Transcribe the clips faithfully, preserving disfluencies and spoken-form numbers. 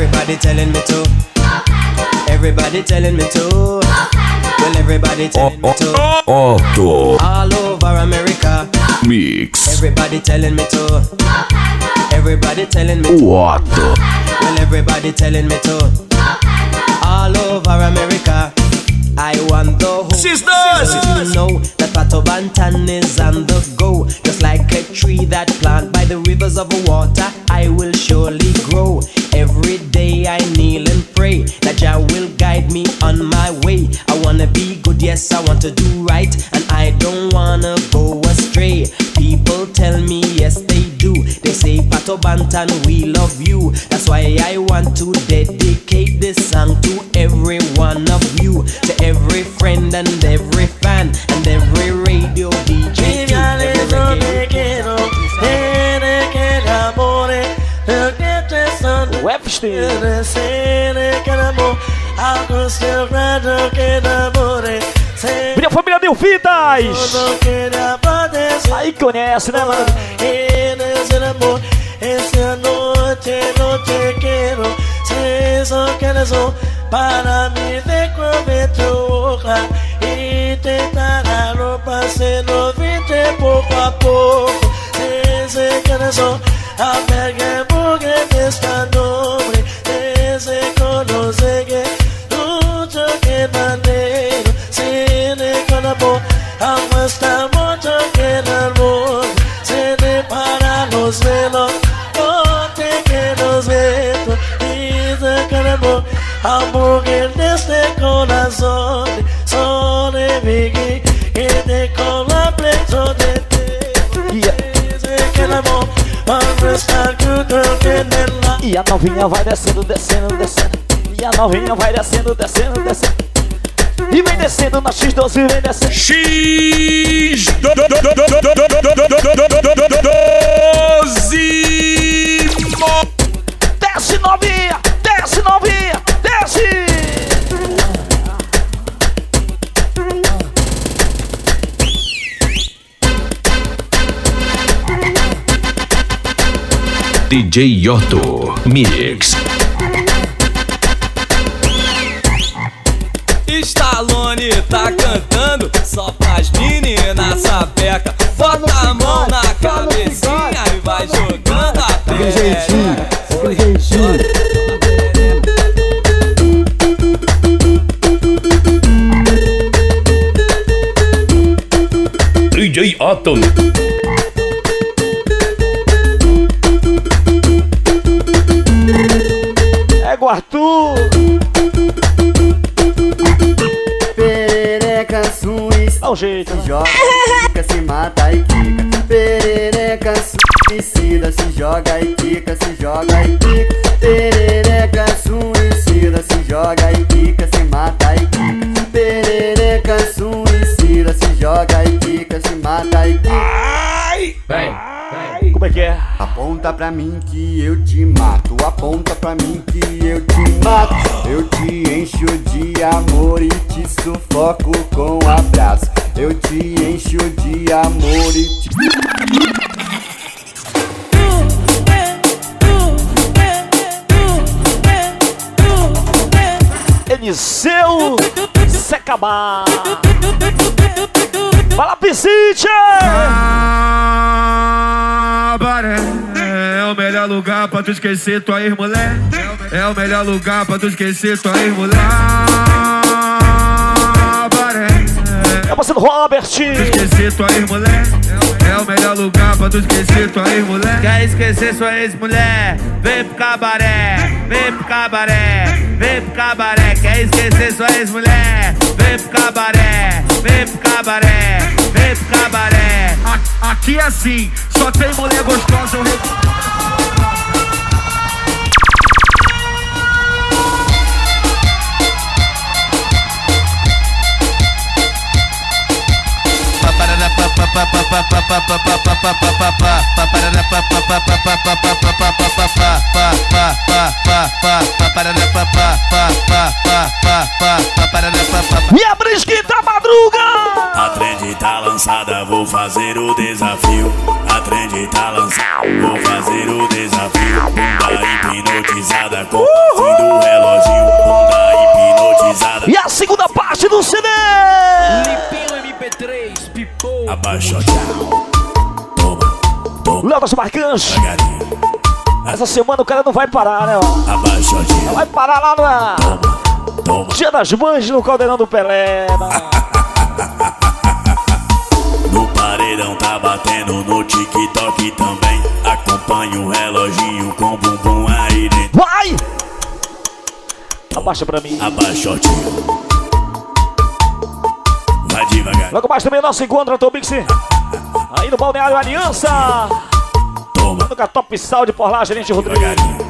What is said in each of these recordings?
everybody telling me to. Everybody telling me to. Well, everybody telling me to. Otto All over America. Mix. Everybody telling me to. Everybody telling me to. Otto. Well, everybody telling me to. All over America. I want the whole Sisters to know that Pato Bantan is on the go. Just like a tree that planted by the rivers of water, I will surely grow. Every day I kneel and pray that Jah will guide me on my way. I wanna be good, yes, I want to do right, and I don't wanna go astray. People tell me yes they do. They say Pato Bantan, we love you. That's why I want to dedicate this song to every one of you, to every friend and every fan and every radio D J too. Webster. Minha família Mil Vidas. Aí conhece, né, mano? Esta noite no te quiero, si eso quieres para mí de cobertura y te dará ropa se lo viste poco a poco. Ese corazón albergue mujer de esta nombre, ese conoce que mucho que manero, sin el corazón, amo está mucho que el amor, se le para los velos. Amor de este corazón, son de que te con la preso de ti. Que el amor va a estar en la. E a novinha vai descendo, descendo, descendo. E a novinha vai descendo, descendo, descendo. E vem descendo na X doze, vem descendo. X doze. Desce novinha, desce novinha, desce. D J Otto Mix. Stallone tá cantando só pras meninas sapeca. Bota a mão na cabecinha e vai jogando a perereca. D J Otto. É o Arthur. Perereca suíça, dá um jeito. Se joga, quica, se mata e quica. Perereca suicida, se joga e quica, se joga e quica. Perereca suicida, se joga e quica, se mata e quica. Perereca suicida, se joga e quica, se mata e quica. Ai! Vem, vem. Como é que é? Aponta pra mim que eu te mato, aponta pra mim que eu te mato. Eu te encho de amor e te sufoco com abraço. Eu te encho de amor e te... Eliseu Secamar. Fala, Piscite! Ah, Baré, é o melhor lugar pra tu esquecer tua ex-mulher. É o melhor lugar pra tu esquecer tua ex-mulher. Ah, Baré, é você do Robert. Tu esquecer tua ex-mulher. É o melhor lugar pra tu esquecer tua ex-mulher. Quer esquecer sua ex-mulher? Vem pro cabaré, vem pro cabaré, vem pro cabaré. Quer esquecer sua ex-mulher? Vem pro cabaré, vem pro cabaré, vem pro cabaré. Aqui é assim, só tem mulher gostosa. Eu... E a Brisquita Madruga! A trend tá lançada, vou fazer o desafio. A trend tá lançada, vou fazer o desafio. Bunda hipnotizada com Abaixa, tchau. Toma, toma. Léo das Marcantes. Essa semana o cara não vai parar, né? Ó. Abaixa, tchau. Não vai parar lá no... Toma, toma. Dia das Mães no Caldeirão do Pelé. No paredão tá batendo, no TikTok também. Acompanha o reloginho com bumbum aí dentro. Vai! Abaixa pra mim. Abaixa, o tio. Vai devagar. Logo mais também o nosso encontro, Tomix. Aí no Balneário Aliança. Toma. No Top Sal de por lá, gerente Rodrigo.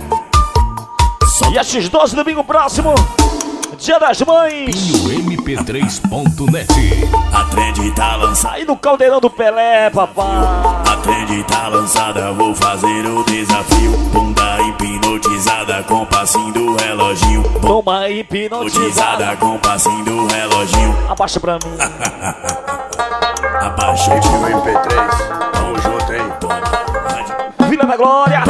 E a X doze domingo próximo. Dia das Mães. Pinho M P três ponto net. A trend tá lançada. Aí no Caldeirão do Pelé, papai. A trend tá lançada, vou fazer o desafio. Bunda hipnotizada com passinho do reloginho. Toma hipnotizada com passinho do reloginho. Abaixa pra mim. Abaixa o Pinho M P três. Tamo junto, hein? Vila da Glória.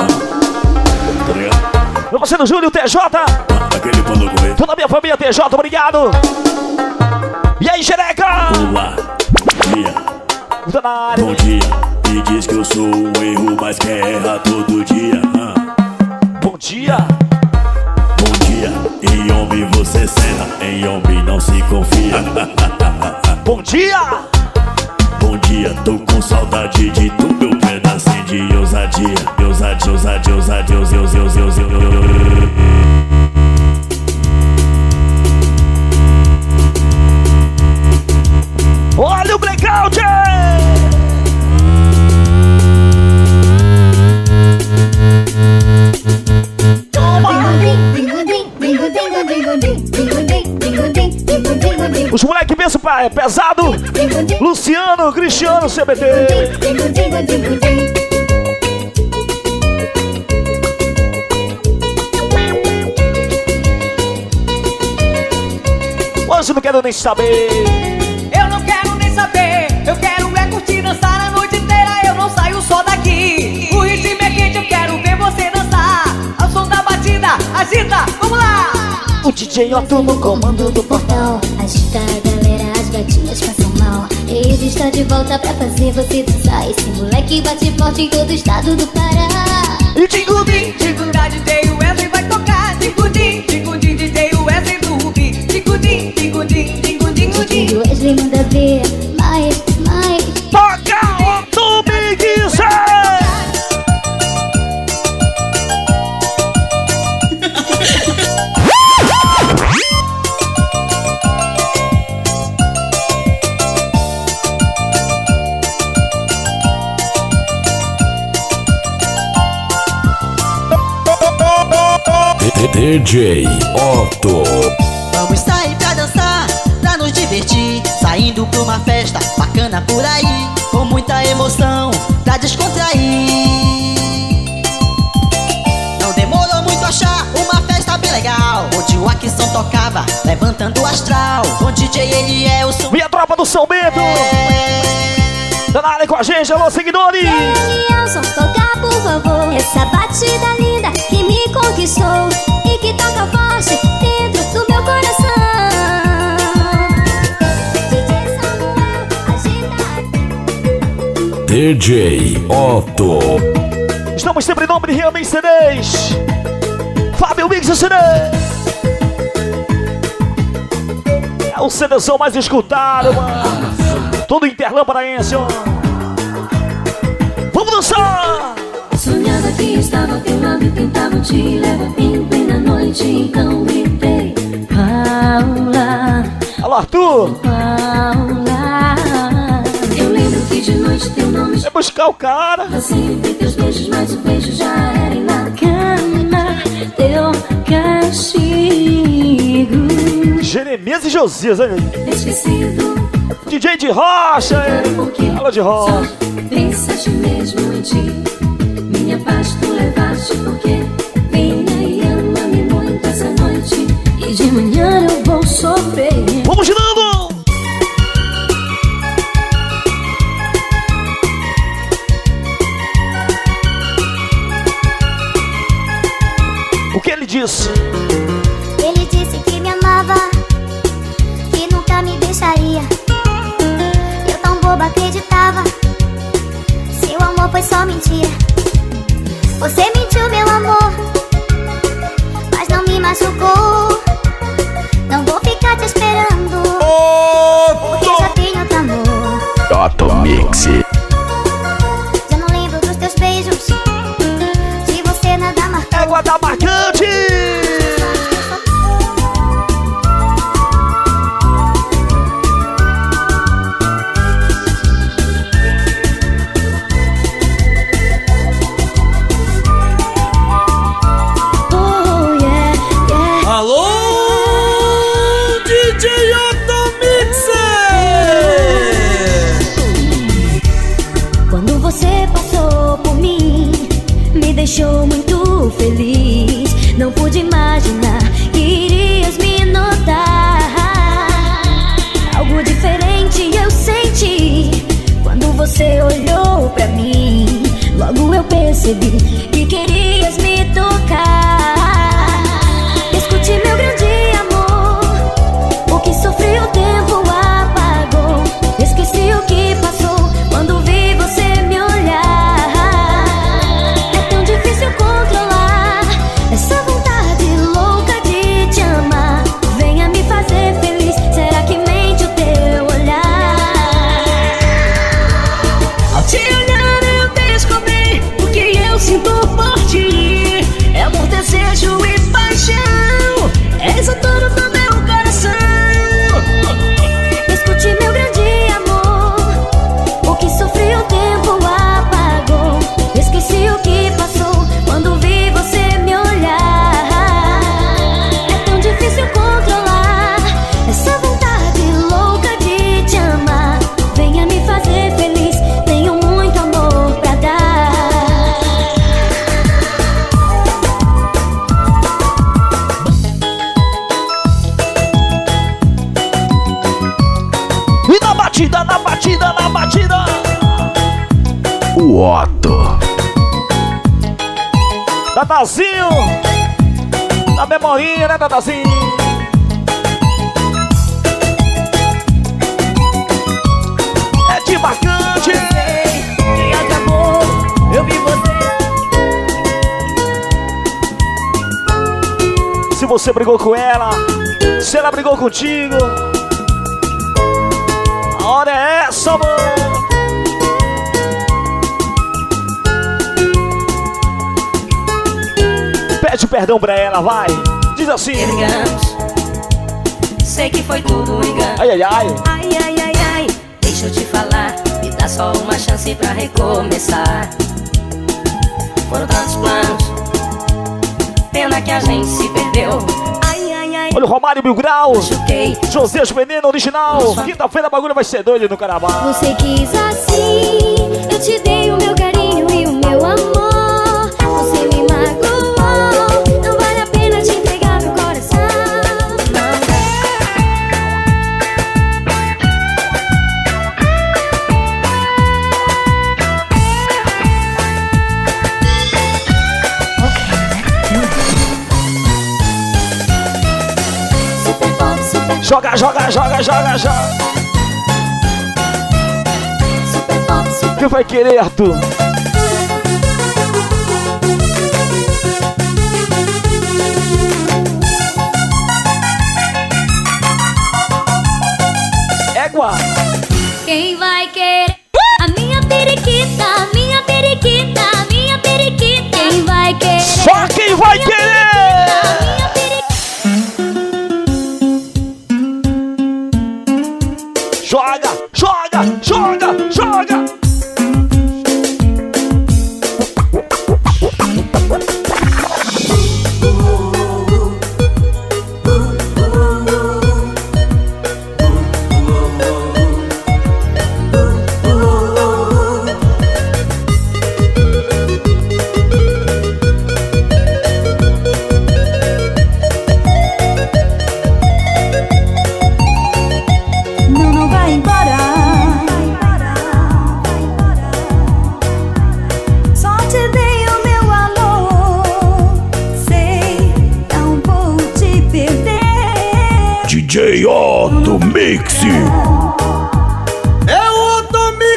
Meu parceiro Júlio T J. Aquele pano comer. Toda a minha família T J, obrigado. E aí, xereca? Olá, dia. Danário. Bom dia. E diz que eu sou um erro, mas quer errar todo dia. Ah. Bom dia. Bom dia. Em homem você serra, em homem não se confia. Bom dia. Bom dia, tô com saudade de tu, meu pedacinho de ousadia. Ousadia, ousadia, ousadia, ousadia, ousadia, ousadia. Olha o blackout! Os moleques pensam é pesado. Luciano, Cristiano, C B T. Hoje eu não quero nem saber. Eu não quero nem saber. Eu quero é curtir, dançar a noite inteira. Eu não saio só daqui. O ritmo é quente, eu quero ver você dançar. Ao som da batida, agita, vamos lá. O D J Otto no comando do portão. Agita a galera, as gatinhas passam mal. Ele está de volta pra fazer você dançar. Esse moleque bate forte em todo o estado do Pará. E Tingudim, Tingudim, D J Wesley vai tocar. Tingudim, Tingudim, D J Wesley do Rubi. Tingudim, Tingudim, Tingudim, D J Wesley manda ver mais, mais. Toca Otto Big Zé. D J Otto. Vamos sair pra dançar, pra nos divertir. Saindo pra uma festa bacana por aí, com muita emoção pra descontrair. Não demorou muito achar uma festa bem legal, onde o Axson tocava, levantando o astral. Com D J ele é o som. Minha tropa do São Bento tá na área com a gente, alô seguidores. Elson, tocar por favor essa batida linda que me conquistou e que toca forte dentro do meu coração. D J Otto. Estamos sempre em nome de Rian C Ds. Fábio Mix C D. É o CDzão mais escutado, mano. Todo Interlã paraense, ó. Vamos dançar! Sonhava que estava ao teu lado e tentava te levar em plena noite. Então gritei, Paula. Alô, Arthur! Paula. Eu lembro que de noite teu nome é buscar o cara. Sempre teus beijos, mas o beijo já era na cama. Teu castigo. Jeremias e Josias, hein? Esquecido. D J de Rocha, hein? Alô de Rocha. Pensaste mesmo em ti. Minha paz tu levaste porque venha e ama-me muito essa noite. E de manhã eu vou sofrer. Vamos girando! O que ele disse? Ele disse que me amava, que nunca me deixaria. Eu tão boba acreditava. Seu amor foi só mentira. Você mentiu, meu amor, mas não me machucou. Não vou ficar te esperando, porque já tenho outro amor. Otto Mix. Já não lembro dos teus beijos, de você nada marcou. Égua da marcante. Alô, D J Otto Mixer! Quando você passou por mim, me deixou muito feliz. Não pude imaginar que irias me notar. Algo diferente eu senti quando você olhou pra mim. Logo eu percebi que querias me tocar. Escute, meu grande amor, o que sofri o tempo apagou. Esqueci o que passou quando vi você me olhar. É tão difícil controlar essa vontade louca de te amar. Venha me fazer feliz, será que mente o teu olhar? Ao te olhar eu descobri o que eu sinto por ti. É amor, desejo e paixão. És o dono do meu coração. Escute, meu grande amor, o que sofri o tempo apagou. Esqueci o que passou quando vi você me olhar. É tão difícil controlar essa vontade louca de te amar. Venha me fazer feliz, tenho muito amor pra dar. E na batida, na batida, na batida. O Otto. Dadazinho, na memorinha, né, Dadazinho? É de marcante. E acabou, eu vi você. Se você brigou com ela, se ela brigou contigo, a hora é essa, mano. Pede perdão pra ela, vai. Diz assim. Brigamos, sei que foi tudo um engano. Ai, ai, ai. Ai, ai, ai, ai. Deixa eu te falar, me dá só uma chance pra recomeçar. Foram tantos planos, pena que a gente se perdeu. Ai, ai, ai. Olha o Romário Mil Grau. Machuquei. José Veneno original. Quinta-feira o bagulho vai ser doido no Carnaval. Você quis assim, eu te dei o meu carinho e o meu amor. Você me magoou, não vale a pena te entregar meu coração. Super pop, super, Joga, joga, joga, joga, joga. super pop, super. Quem vai querer, Arthur? Égua. Quem vai querer a minha periquita, a minha periquita, a minha periquita? Quem vai querer? Só quem vai querer! Joga, joga, joga, joga! Não, não vai embora. Só te dei o meu amor. Sei, não vou te perder. D J Otto Mix. É o Otto Mix!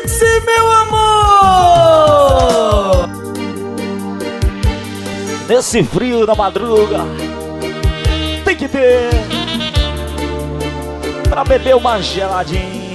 Nesse frio da madruga, tem que ter pra beber uma geladinha.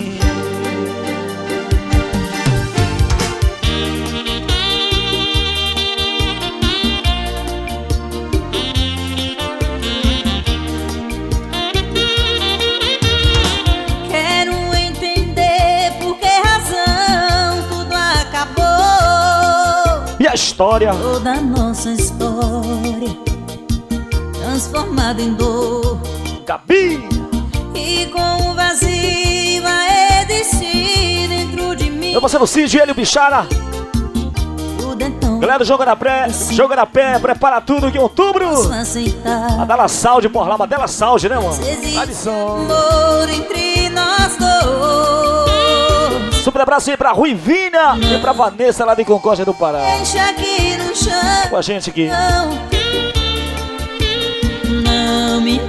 Quero entender por que razão tudo acabou. E a história? Toda a nossa história transformada em dor. Gabi! E com o vazio a existir dentro de mim. Eu passei no Cid, ele, o Bichara. Tudo então. Galera, joga na pré, joga na pé, prepara tudo que em outubro. A Dala Saúde por lá, Madela Saúde, né, mano? Existe amor entre nós dois. Super abraço aí pra Ruivinha e pra Vanessa lá de Concórdia do Pará. Deixa aqui no chão. Com a gente aqui. Não, não me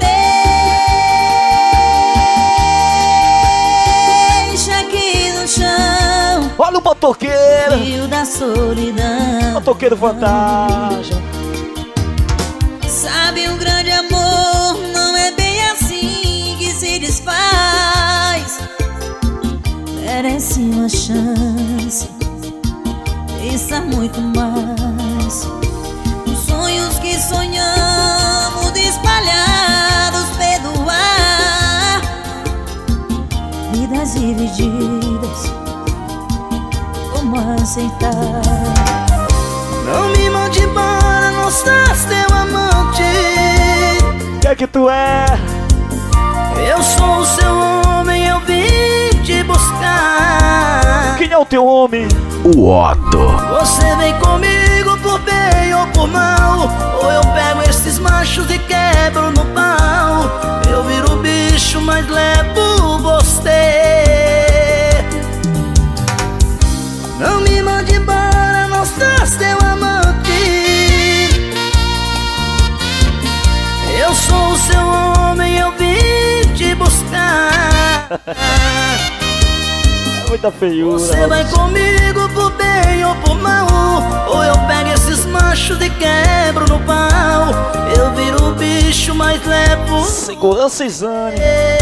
deixa aqui no chão. Olha o motoqueiro. Frio da solidão. Motoqueiro fantasma. Sabe, um grande amor não é bem assim que se desfaz. Merece uma chance, pensar muito mais. Os sonhos que sonhamos espalhados, perdoar. Vidas divididas, como aceitar? Não me mande embora, não estás teu amante. Que é que tu é? Eu sou o seu homem, eu vim te buscar. Quem é o teu homem? O Otto. Você vem comigo por bem ou por mal, ou eu pego esses machos e quebro no pau. Eu viro bicho, mas levo você. Não me mande embora, não estás teu amante. Eu sou o seu homem, eu vim te buscar. É muita feiura. Você vai comigo por bem ou por mal, ou eu pego esses machos e quebro no pau. Eu viro bicho, mas levo segurança exame.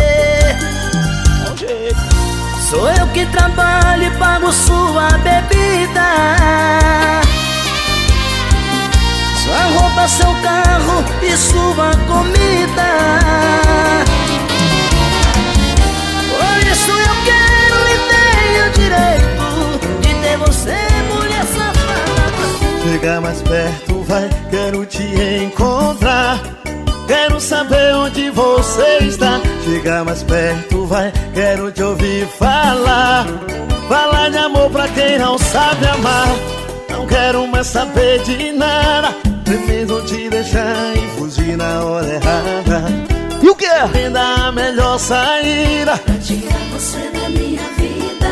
Sou eu que trabalho e pago sua bebida, sua roupa, seu carro e sua comida. Por isso eu quero e tenho direito de ter você, mulher safada. Chega mais perto, vai, quero te encontrar. Quero saber onde você está. Chega mais perto, vai, quero te ouvir falar. Falar de amor pra quem não sabe amar. Não quero mais saber de nada. Prefiro te deixar e fugir na hora errada. E o quê? Aprenda a melhor saída pra tirar você da minha vida.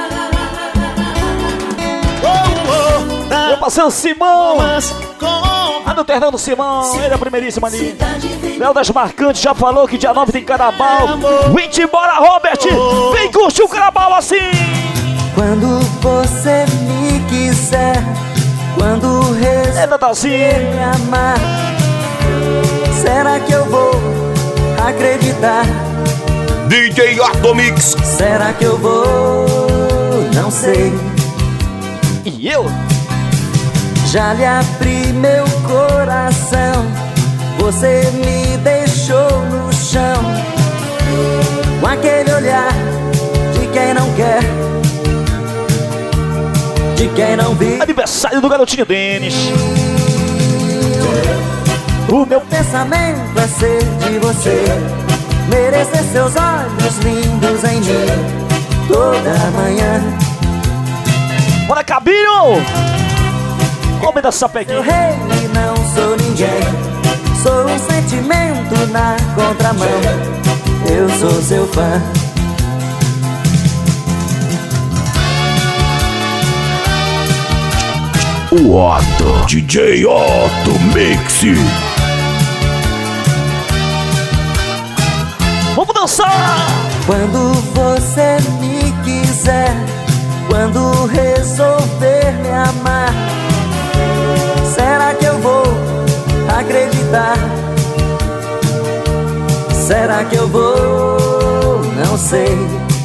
Oh, oh, tá. Eu passei o Simão. Mas, a do Ternão do Simão, ele é a primeiríssima ali. Léo das Marcantes já falou que dia nove tem Carnaval. Vem embora, Robert! Vem curtir o Carnaval assim! Quando você me quiser, quando resolver me amar, será que eu vou acreditar? D J Atomix. Será que eu vou? Não sei. E eu? Já lhe abri meu coração, você me deixou no chão, com aquele olhar de quem não quer, de quem não vive. Aniversário do garotinho Denis. O meu pensamento é ser de você, merecer seus olhos lindos em mim toda manhã. Bora, Cabinho! Homem da sapequinha. Eu rei e não sou ninguém, sou um sentimento na contramão. Eu sou seu fã. O Otto. D J Otto Mix. Vamos dançar! Quando você me quiser, quando resolver me amar, será que eu vou mudar. Será que eu vou? Não sei.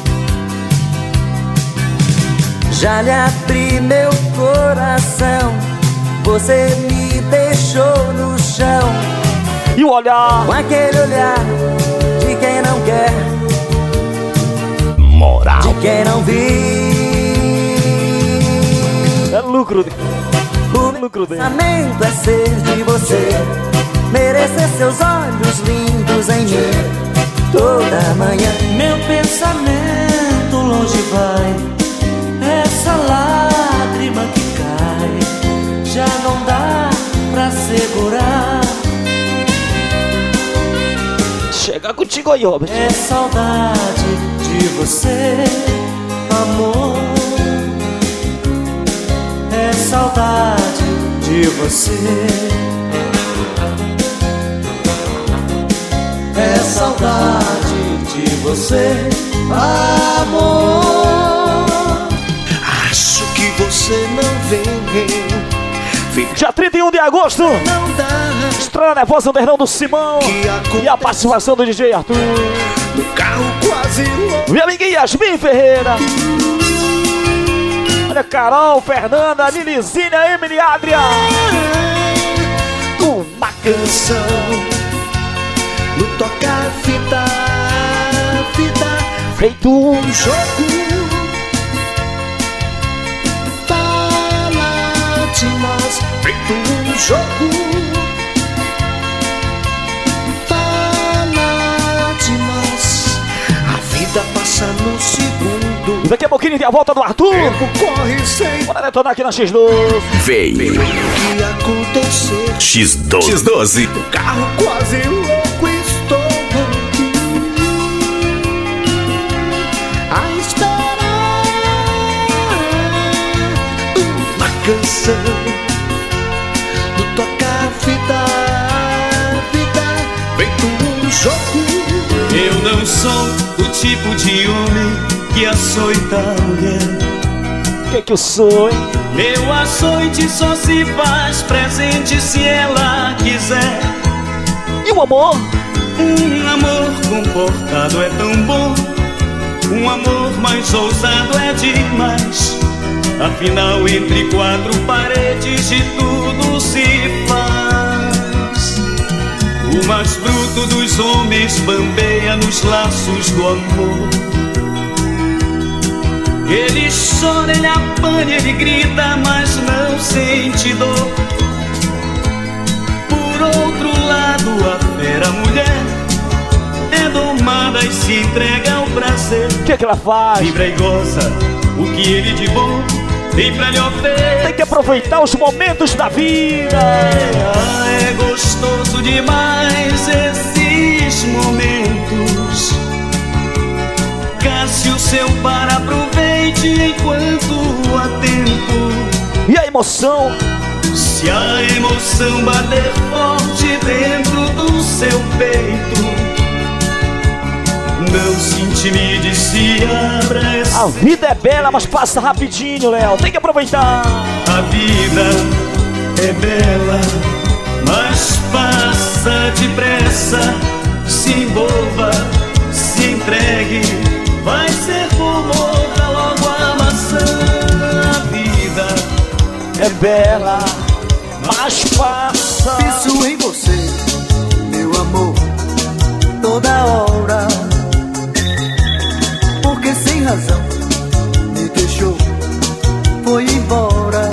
Já lhe abri meu coração, você me deixou no chão. E o olhar? Com aquele olhar de quem não quer, moral, de quem não viu. É lucro. O lucro dele. pensamento é ser de você, merecer seus olhos lindos em mim toda manhã. Meu pensamento longe vai, essa lágrima que cai já não dá pra segurar. Chega contigo aí, Robert. É saudade de você, amor. É saudade de você. É saudade de você, amor. Acho que você não vem. Dia trinta e um de agosto, estreia nervosa Underdão do Simão e a participação do D J Arthur. No carro quase louco. Minha amiguinha Yasmin Ferreira. Olha, Carol, Fernanda, Lilizinha, Emily, Adria. Uma canção no toca-fita, fita, feito um jogo. Fala de nós, feito um jogo. Fala de nós, a vida passa no segundo. Daqui a pouquinho tem a volta do Arthur. Corre sem. Bora detonar aqui na X doze. Veio. O que aconteceu? X doze. X doze. O carro quase louco, estou aqui a esperar uma canção do toca-fita, vida, feito um jogo. Eu não sou o tipo de homem que açoita a mulher. O que que eu sou, hein? Meu açoite só se faz presente se ela quiser. E o amor? Um amor comportado é tão bom, um amor mais ousado é demais. Afinal, entre quatro paredes de tudo se faz. O mais bruto dos homens bambeia nos laços do amor. Ele chora, ele apanha, ele grita, mas não sente dor. Por outro lado, a fera mulher é domada e se entrega ao prazer. O que que ela faz? Vibra e goza o que ele de bom tem pra lhe oferecer. Tem que aproveitar os momentos da vida. É, é gostoso demais esses momentos. Casse o seu par, aproveite enquanto há tempo. E a emoção? Se a emoção bater forte dentro do seu peito, não se intimide, se abra essa. A vida é bela, mas passa rapidinho, Léo. Tem que aproveitar. A vida é bela, mas passa depressa. Se envolva, se entregue, vai ser como outra logo a maçã. A vida é bela, mas passa. Penso em você, meu amor, toda hora. Porque sem razão me deixou, foi embora.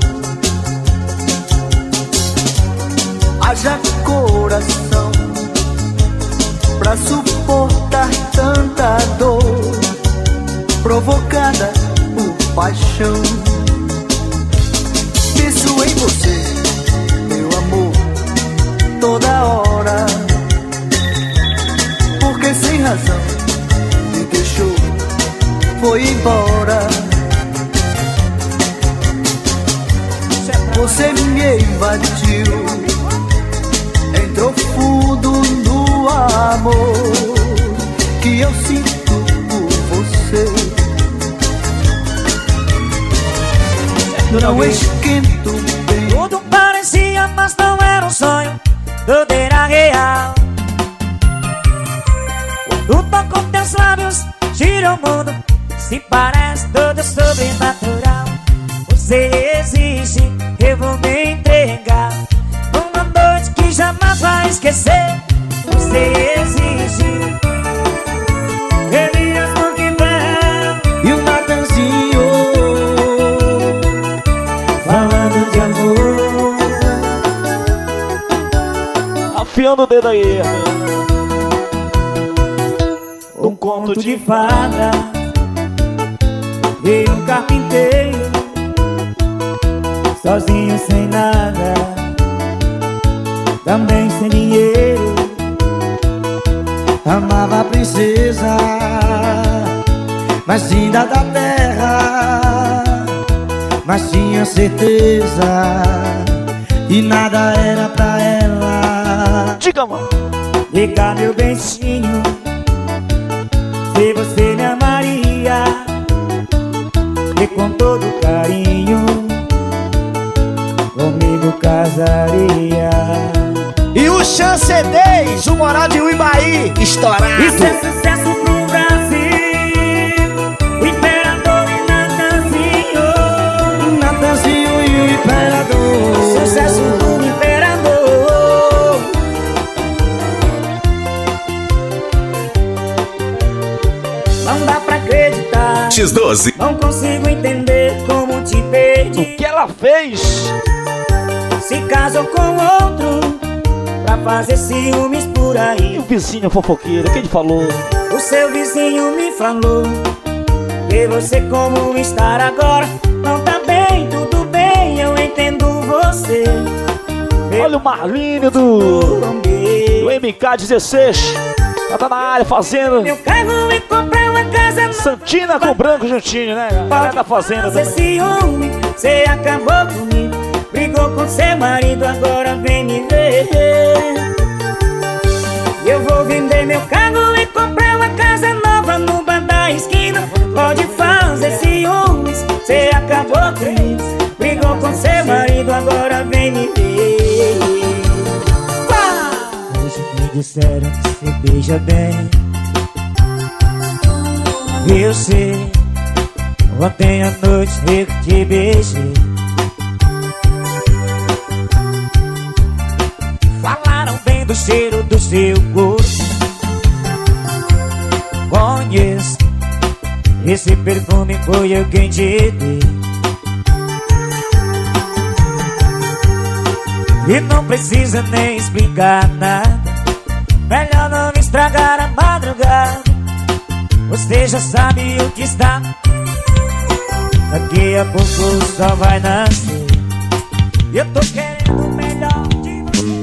Haja coração pra suportar tanta dor provocada por paixão. Penso em você, meu amor, toda hora. Porque sem razão me deixou, foi embora. Você me invadiu, entrou fundo no amor que eu sinto por você. Não esquento bem. Tudo parecia, mas não era um sonho. tudo era real. Quando toco teus lábios, gira o mundo, se parece tudo sobrenatural. Você existe, eu vou me entregar. Uma noite que jamais vai esquecer. Você existe. Elias Monkman e o Natanzinho falando de amor. Afiando o dedo aí. Um conto de fada. Veio um carpinteiro, sozinho sem nada, também sem dinheiro. Amava a princesa mais linda da terra, mas tinha certeza que nada era pra ela. Diga, mano. Diga, meu bencinho, se você me amaria, e com todo carinho comigo casaria. E o Chance dez, o moral de Uibaí, estourado. Isso é sucesso pro Brasil. O Imperador e Natanzinho. Natanzinho e o Imperador. Sucesso do Imperador. Não dá pra acreditar. X doze. Não consigo entender como te perdi. O que ela fez? Se casou com outro pra fazer ciúmes por aí. E o vizinho fofoqueiro, quem falou? O seu vizinho me falou que você como estar agora não tá bem, tudo bem, eu entendo você. Olha o Marlinho do, do M K dezesseis. Ela tá na área fazendo meu carro e comprar uma casa Santina com branco juntinho, né? Ela tá fazendo também. Ciúme, você acabou comigo, brigou com seu marido, agora vem me ver. Eu vou vender meu carro e comprar uma casa nova no bar da esquina. Pode fazer ciúmes, você acabou comigo, brigou com seu marido, agora vem me ver. Hoje me disseram que você beija bem. Eu sei, ontem à noite eu te beijei. Falaram bem do cheiro do seu corpo. Conheço, esse perfume foi eu quem te dei. E não precisa nem explicar nada, melhor não me estragar a madrugada. Você já sabe o que está, daqui a pouco o sol vai nascer. Eu tô querendo o melhor de você.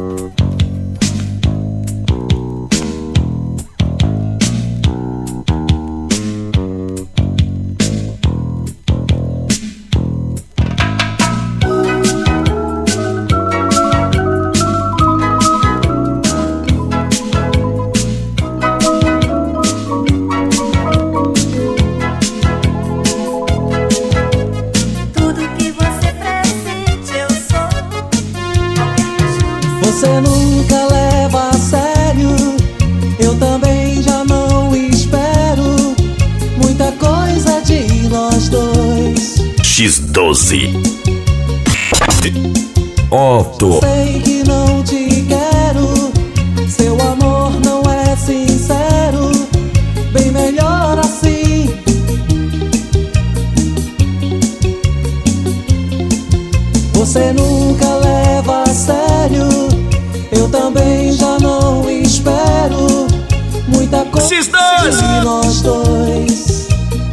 Você nunca leva a sério, eu também já não espero muita coisa de nós dois. X doze. Otto. Sei que não te quero, seu amor não é sincero, bem melhor assim. Você nunca leva a sério, eu também já não espero muita coisa de nós dois.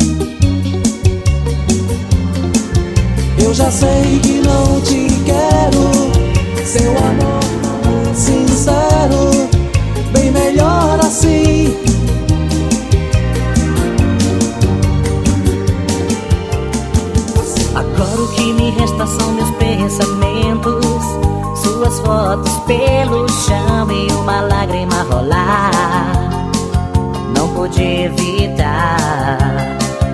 Eu já sei que não te quero, seu amor não é sincero, bem melhor assim. Agora o que me resta são meus pensamentos, suas fotos pelo chão e uma lágrima rolar. Não pude evitar.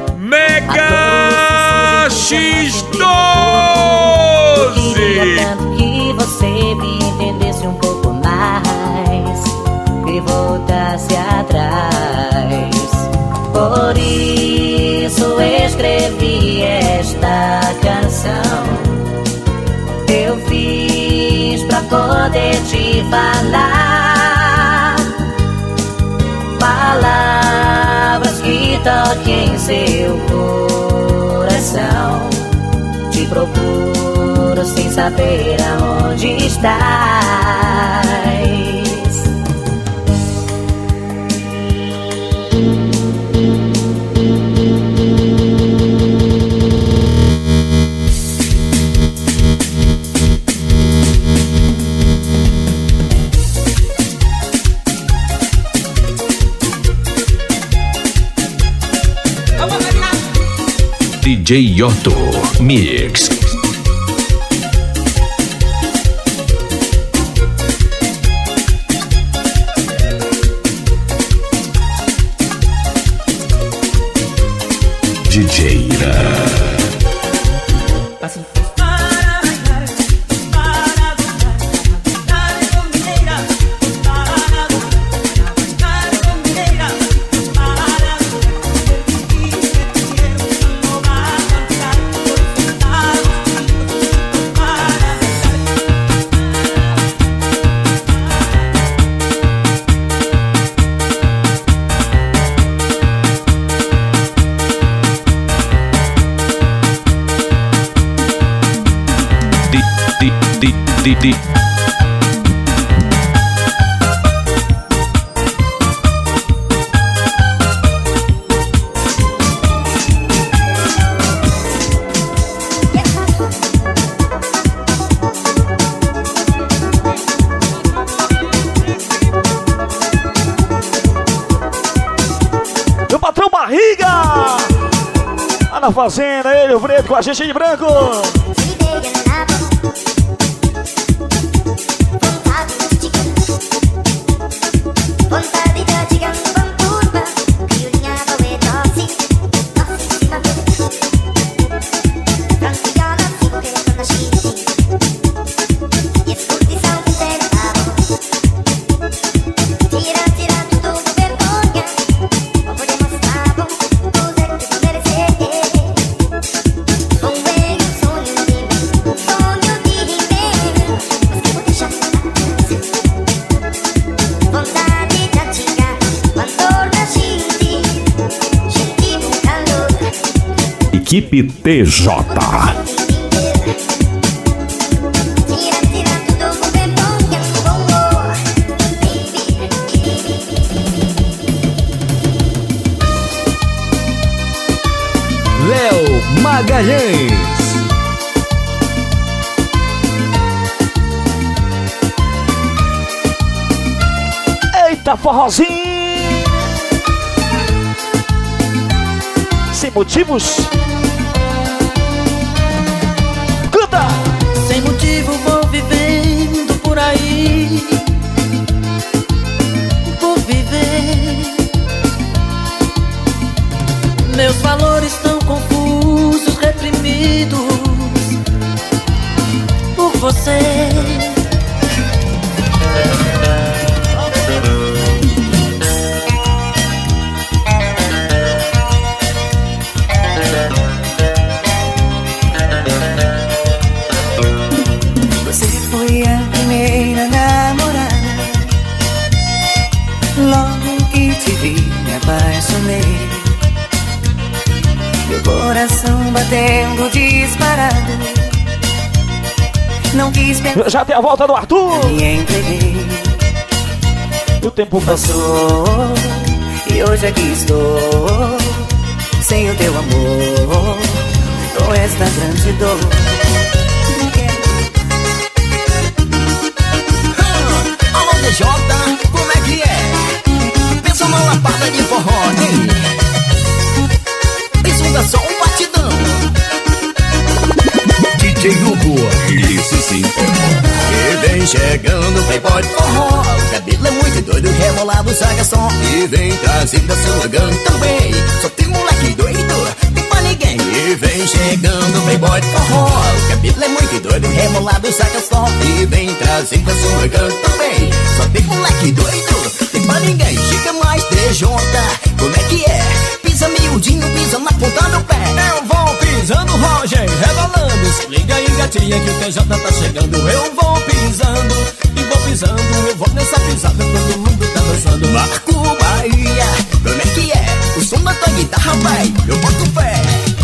Mega X doze! Queria tanto que você me entendesse um pouco ficasse atrás. Por isso escrevi esta canção. Eu fiz pra poder te falar palavras que toquem seu coração. Te procuro sem saber aonde estás. D J Otto Mix. D J Ira. Di, di. Meu patrão Barriga! Lá na fazenda, ele, o preto com a gente de branco. Equipe T J. Léo Magalhães. Eita, forrozinho! Sem motivos. Canta! Sem motivo vou vivendo por aí, por viver. Meus valores estão confusos, reprimidos por você. Você foi a primeira namorada. Logo que te vi, me apaixonei. Meu coração batendo disparado. Não quis pensar. Já tem a volta do Arthur. Me entreguei. O tempo passou e hoje aqui estou, sem o teu amor, com esta grande dor. Alô, D J, como é que é? Pensa uma lapada de forró, hein? Isso dá só um batidão. D J Hugo, isso sim E vem chegando o playboy de forró. O cabelo é muito doido, rebolado, saga som. E vem trazendo a sua gangue também. Só tem moleque doido, tem pra ninguém. E vem chegando o playboy de forró. O cabelo é muito doido, rebolado, saga som. E vem trazendo a sua gangue também. Só tem moleque doido, tem pra ninguém. ninguém. Chega mais, D J, como é que é? Pisa miudinho, pisa na ponta do pé. Eu vou pisando, Roger, rebolando. Se liga aí, gatinha, que o T J tá chegando. Eu vou pisando, e vou pisando. Eu vou nessa pisada, todo mundo tá dançando. Marco Bahia, como é que é? O som da tua guitarra vai, eu boto fé.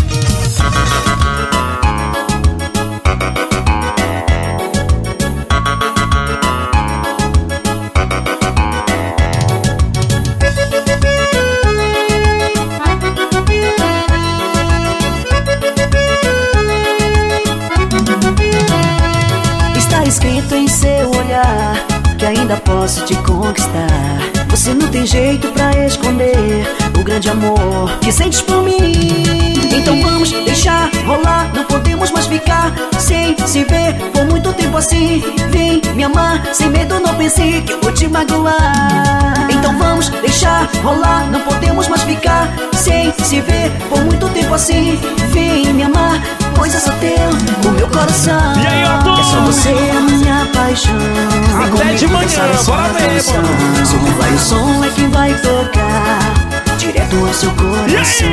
Está escrito em seu olhar que ainda posso te conquistar. Você não tem jeito pra esconder o grande amor que sentes por mim. Então vamos deixar rolar, não podemos mais ficar sem se ver por muito tempo assim. Vem me amar, sem medo não pense que eu vou te magoar. Então vamos deixar rolar, não podemos mais ficar sem se ver por muito tempo assim. Vem me amar, pois eu sou teu, o meu coração. E aí, Otto? É só você a minha paixão. Até de manhã, bora ver, mano. Só que vai o som é que vai tocar direto ao seu coração.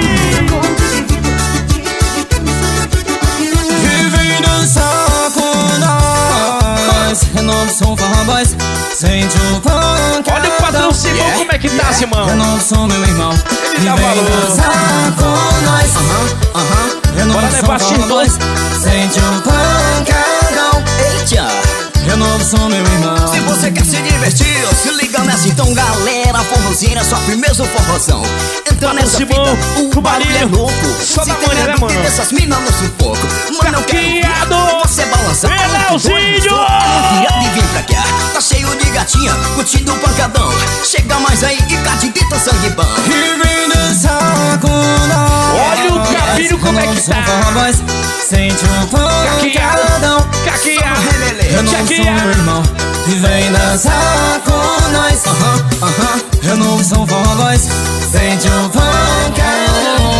Vem dançar com nós. Renova o som, Forró Boys. Sente o pancadão. Olha o patrão Simão, yeah. Como é que tá, Simão? Renova o som, meu irmão. Ele tá vem dançar com nós. Aham, aham. Renova o som, Forró Boys. Sente o pancadão. Eita! Renova o som, meu irmão. Se você quer se divertir, se liga nessa então, galera. Forrozeira, só firmeza o forrozão. Entra nessa fita, o barulho é louco. Só se da manhã, né, mano? Essas minas no sufoco. Mano, eu quero você balançar. Eleuzinho! E vem pra cá, tá cheio de gatinha, curtindo o pancadão. Chega mais aí e cadidita sangue bom. E vem dançar com nós. Olha o Capinho como é que tá. Sente o pancadão. Caqueado. Renova o som, meu irmão. E vem dançar com nós. Aham, aham. Renova o som, Forró Boys. Sente o pancadão.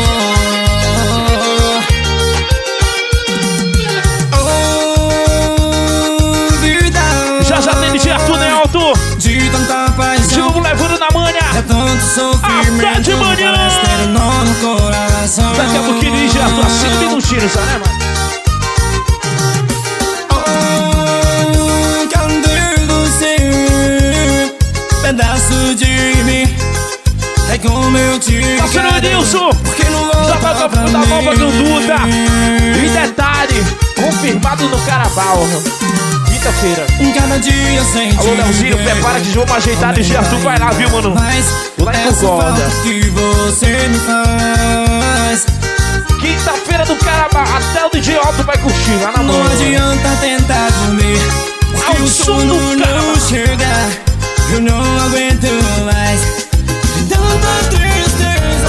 Já já tem de Arthur, né, Alto? De tanta paixão. De novo levando na manha. É tanto sofrimento. Até de manhã. Ter um nó no coração. Daqui a pouquinho de Arthur, cinco minutinhos, só, né, mano? Pedaço de mim é como eu te quero. Tá Edilson, já vai pra da Nova do Duda. E detalhe, confirmado no Carnaval, quinta-feira. Cada dia sem alô, Leozinho, prepara que vamos ajeitar de Arthur, vai lá, viu, mano? Lá em Concorda. Que você me faz. Quinta-feira do Carnaval, até o D J Otto vai curtir lá na mão. Não adianta tentar dormir, porque o sono não chega. Eu não aguento mais tanta tristeza.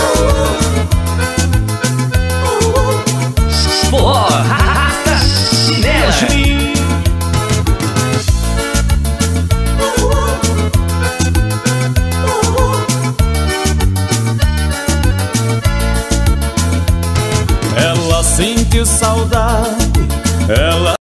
Porra, Nesmi. Ela sentiu saudade, ela